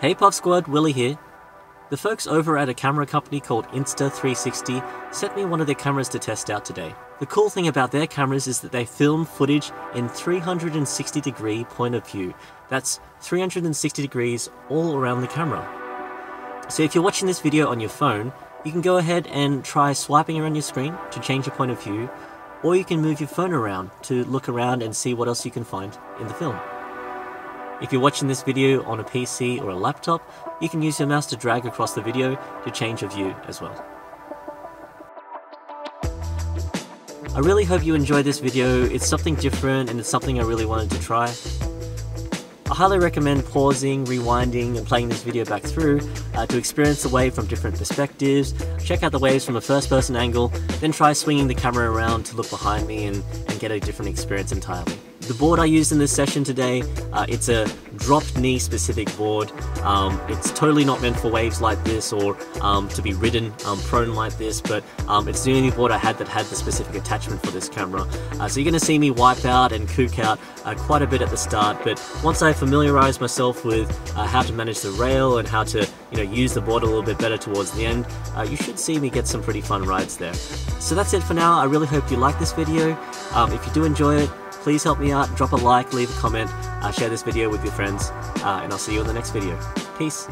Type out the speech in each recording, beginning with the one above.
Hey Puff Squad, Willie here. The folks over at a camera company called Insta360 sent me one of their cameras to test out today. The cool thing about their cameras is that they film footage in 360-degree point of view. That's 360 degrees all around the camera. So if you're watching this video on your phone, you can go ahead and try swiping around your screen to change your point of view, or you can move your phone around to look around and see what else you can find in the film. If you're watching this video on a PC or a laptop, you can use your mouse to drag across the video to change your view as well. I really hope you enjoyed this video. It's something different and it's something I really wanted to try. I highly recommend pausing, rewinding and playing this video back through to experience the wave from different perspectives, check out the waves from a first-person angle, then try swinging the camera around to look behind me and get a different experience entirely. The board I used in this session today, it's a dropped knee specific board. It's totally not meant for waves like this or to be ridden prone like this, but it's the only board I had that had the specific attachment for this camera. So you're going to see me wipe out and kook out quite a bit at the start, but once I familiarize myself with how to manage the rail and how to use the board a little bit better towards the end, you should see me get some pretty fun rides there. So that's it for now. I really hope you like this video. If you do enjoy it, please help me out, drop a like, leave a comment, share this video with your friends, and I'll see you in the next video. Peace.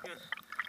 good.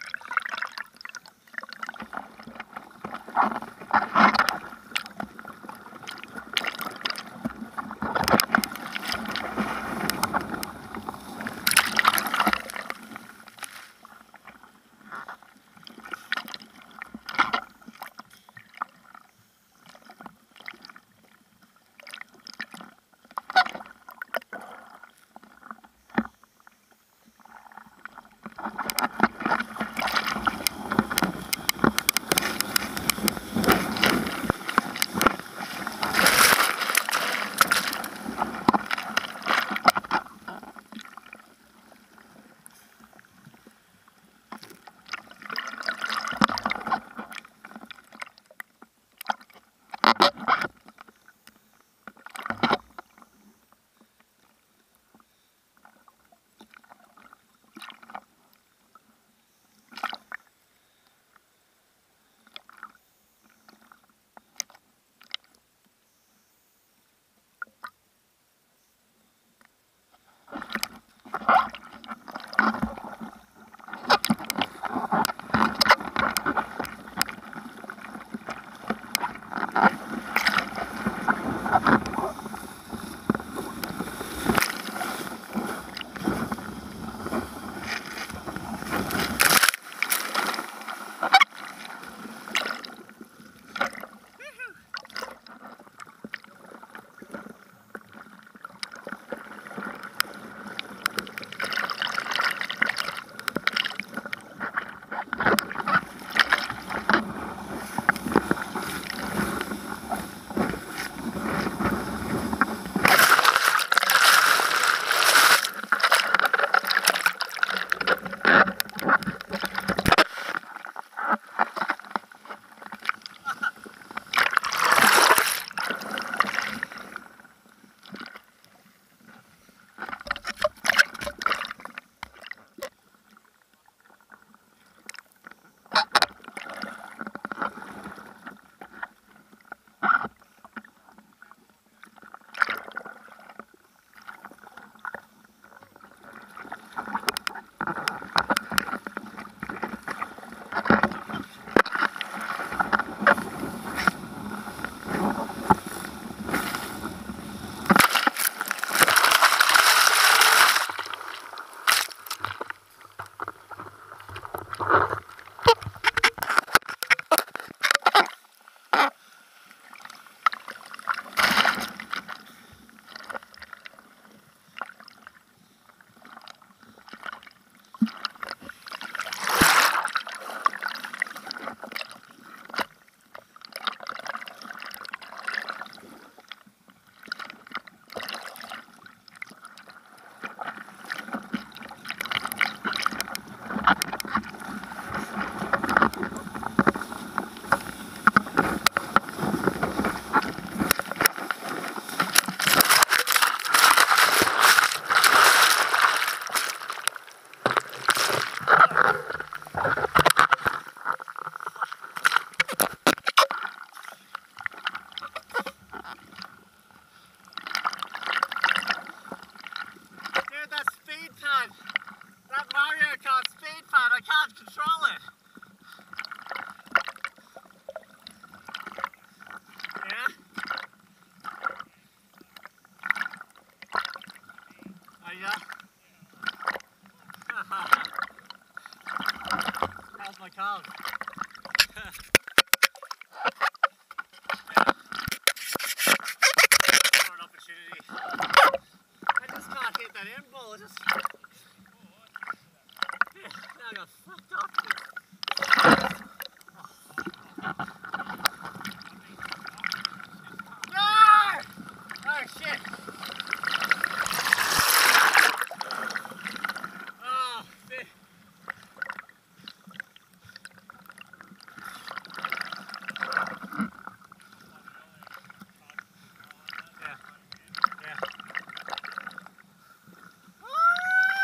How's my calves? For an opportunity. I just can't hit that end ball. Just now I got fucked up. No! Oh shit! Oh, shit. Yeah. Yeah.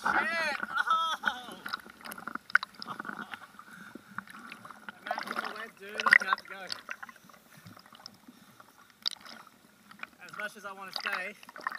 shit! Oh! I'm out of the web, dude. I'm gonna have to go. As much as I want to stay,